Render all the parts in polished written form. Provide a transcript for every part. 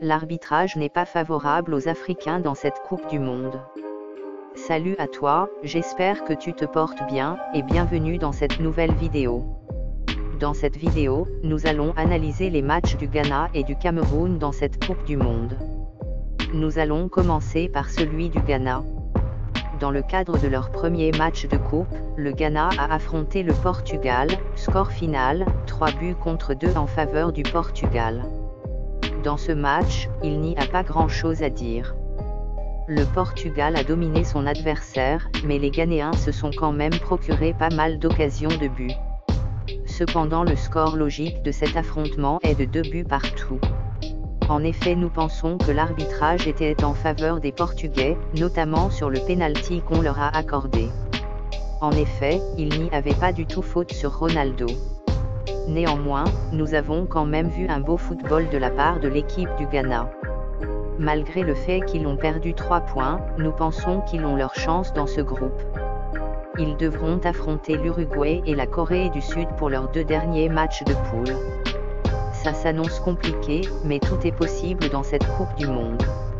l'arbitrage n'est pas favorable aux Africains dans cette Coupe du Monde. Salut à toi, j'espère que tu te portes bien, et bienvenue dans cette nouvelle vidéo. Dans cette vidéo, nous allons analyser les matchs du Ghana et du Cameroun dans cette Coupe du Monde. Nous allons commencer par celui du Ghana. Dans le cadre de leur premier match de coupe, le Ghana a affronté le Portugal, score final, 3-2 en faveur du Portugal. Dans ce match, il n'y a pas grand-chose à dire. Le Portugal a dominé son adversaire, mais les Ghanéens se sont quand même procuré pas mal d'occasions de but. Cependant le score logique de cet affrontement est de 2-2. En effet, nous pensons que l'arbitrage était en faveur des Portugais, notamment sur le penalty qu'on leur a accordé. En effet, il n'y avait pas du tout faute sur Ronaldo. Néanmoins, nous avons quand même vu un beau football de la part de l'équipe du Ghana. Malgré le fait qu'ils ont perdu 3 points, nous pensons qu'ils ont leur chance dans ce groupe. Ils devront affronter l'Uruguay et la Corée du Sud pour leurs 2 derniers matchs de poule. Ça s'annonce compliqué, mais tout est possible dans cette Coupe du Monde.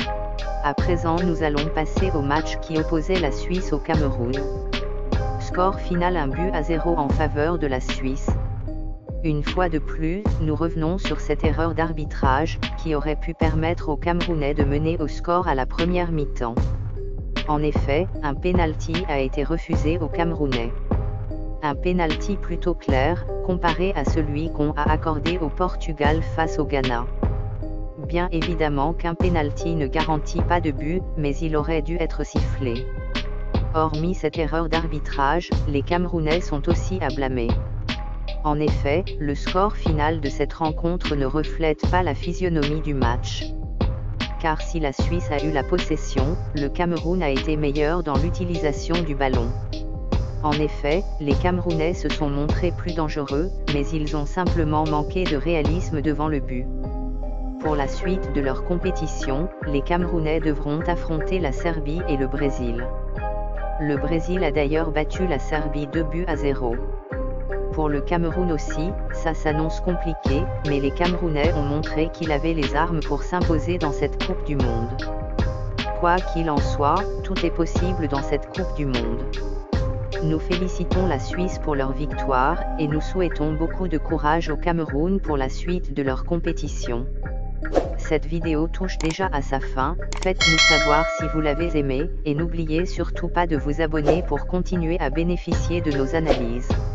À présent, nous allons passer au match qui opposait la Suisse au Cameroun. Score final 1-0 en faveur de la Suisse. Une fois de plus, nous revenons sur cette erreur d'arbitrage, qui aurait pu permettre aux Camerounais de mener au score à la première mi-temps. En effet, un penalty a été refusé aux Camerounais. Un penalty plutôt clair, comparé à celui qu'on a accordé au Portugal face au Ghana. Bien évidemment qu'un penalty ne garantit pas de but, mais il aurait dû être sifflé. Hormis cette erreur d'arbitrage, les Camerounais sont aussi à blâmer. En effet, le score final de cette rencontre ne reflète pas la physionomie du match. Car si la Suisse a eu la possession, le Cameroun a été meilleur dans l'utilisation du ballon. En effet, les Camerounais se sont montrés plus dangereux, mais ils ont simplement manqué de réalisme devant le but. Pour la suite de leur compétition, les Camerounais devront affronter la Serbie et le Brésil. Le Brésil a d'ailleurs battu la Serbie 2-0. Pour le Cameroun aussi, ça s'annonce compliqué, mais les Camerounais ont montré qu'ils avaient les armes pour s'imposer dans cette Coupe du Monde. Quoi qu'il en soit, tout est possible dans cette Coupe du Monde. Nous félicitons la Suisse pour leur victoire, et nous souhaitons beaucoup de courage au Cameroun pour la suite de leur compétition. Cette vidéo touche déjà à sa fin, faites-nous savoir si vous l'avez aimée, et n'oubliez surtout pas de vous abonner pour continuer à bénéficier de nos analyses.